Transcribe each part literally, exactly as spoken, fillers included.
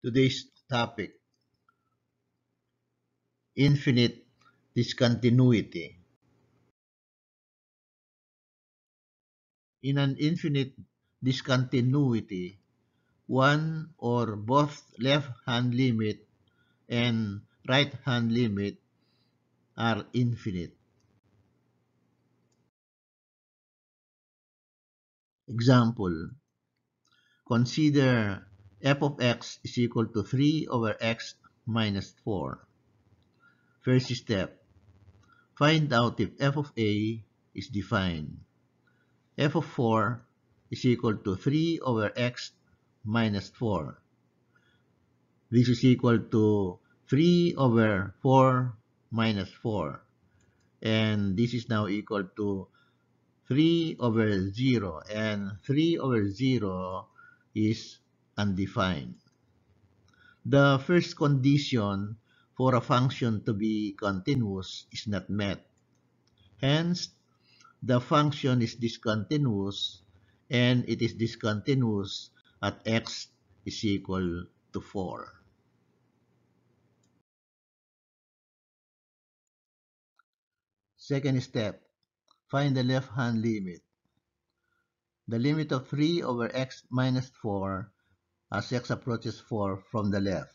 Today's topic, infinite discontinuity. In an infinite discontinuity, one or both left-hand limit and right-hand limit are infinite. Example, consider f of x is equal to three over x minus four. First step, find out if f of a is defined. F of four is equal to three over x minus four. This is equal to three over four minus four. And this is now equal to three over zero. And three over zero is undefined. The first condition for a function to be continuous is not met. Hence, the function is discontinuous, and it is discontinuous at x is equal to four. Second step, find the left-hand limit. The limit of three over x minus four as x approaches four from the left.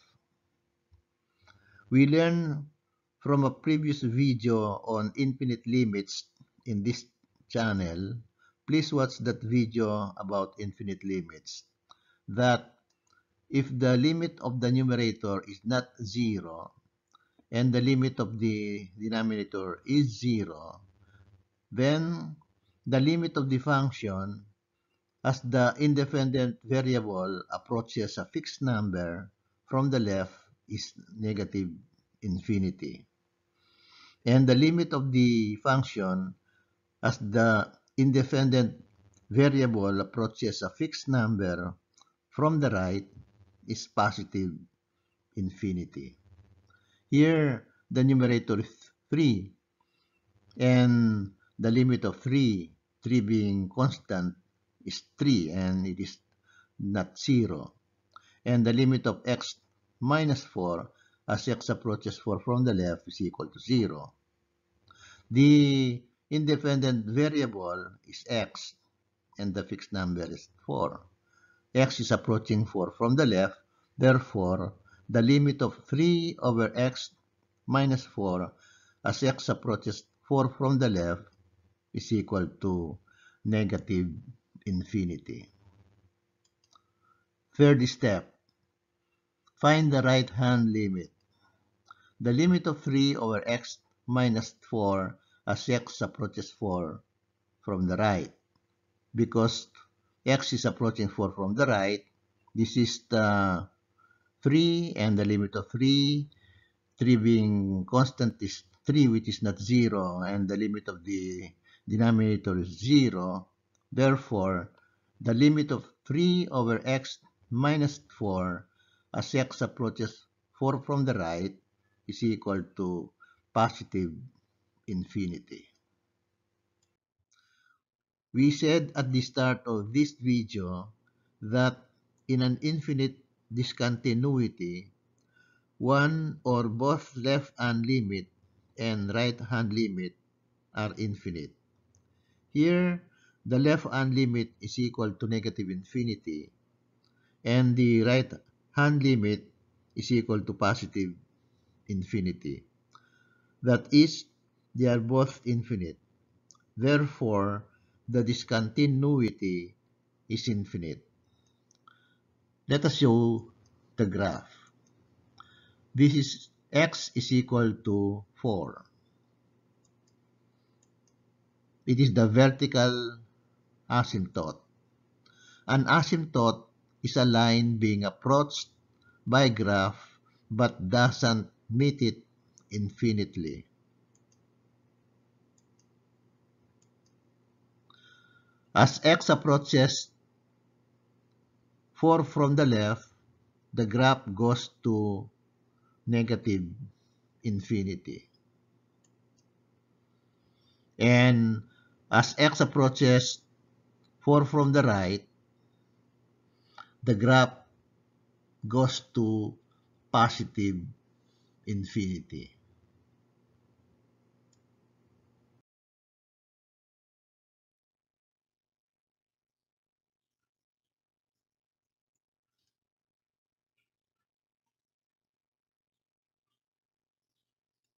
We learned from a previous video on infinite limits in this channel. Please watch that video about infinite limits. That if the limit of the numerator is not zero and the limit of the denominator is zero, then the limit of the function as the independent variable approaches a fixed number from the left is negative infinity. And the limit of the function as the independent variable approaches a fixed number from the right is positive infinity. Here, the numerator is three, and the limit of three, three being constant, is three, and it is not zero. And the limit of x minus four, as x approaches four from the left, is equal to zero. The independent variable is x, and the fixed number is four. X is approaching four from the left, therefore, the limit of three over x minus four as x approaches four from the left is equal to negative infinity. Third step, find the right-hand limit. The limit of three over x minus four as x approaches four from the right. Because x is approaching four from the right, this is the three, and the limit of three, three being constant, is three, which is not zero, and the limit of the denominator is zero. Therefore, the limit of three over x minus four as x approaches four from the right is equal to positive infinity. We said at the start of this video that in an infinite discontinuity, one or both left-hand limit and right-hand limit are infinite. Here, the left-hand limit is equal to negative infinity, and the right-hand limit is equal to positive infinity. That is, they are both infinite. Therefore, the discontinuity is infinite. Let us show the graph. This is x is equal to four. It is the vertical asymptote. An asymptote is a line being approached by a graph but doesn't meet it infinitely. As x approaches four from the left, the graph goes to negative infinity. And as x approaches four from the right, the graph goes to positive infinity.